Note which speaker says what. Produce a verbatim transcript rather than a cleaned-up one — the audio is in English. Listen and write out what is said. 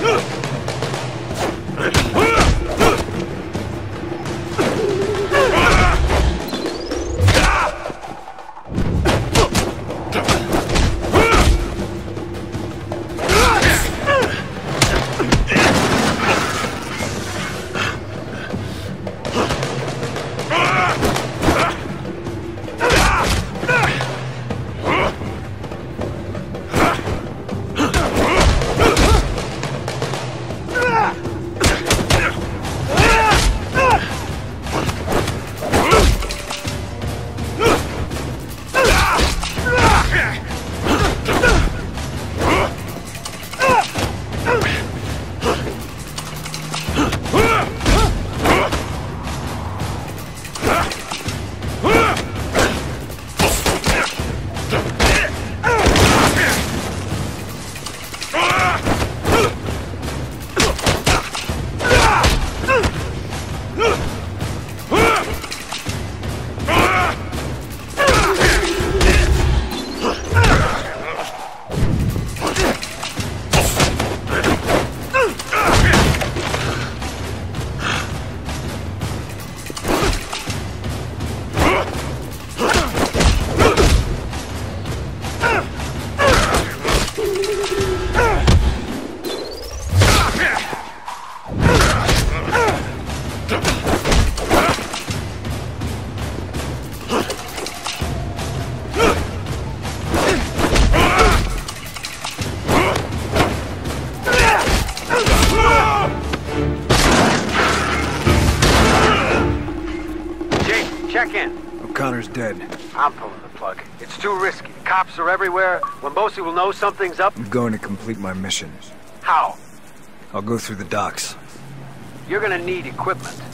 Speaker 1: Check in.
Speaker 2: O'Connor's dead.
Speaker 1: I'm pulling the plug. It's too risky. Cops are everywhere. Wombosi will know something's up.
Speaker 2: I'm going to complete my mission.
Speaker 1: How?
Speaker 2: I'll go through the docks.
Speaker 1: You're gonna need equipment.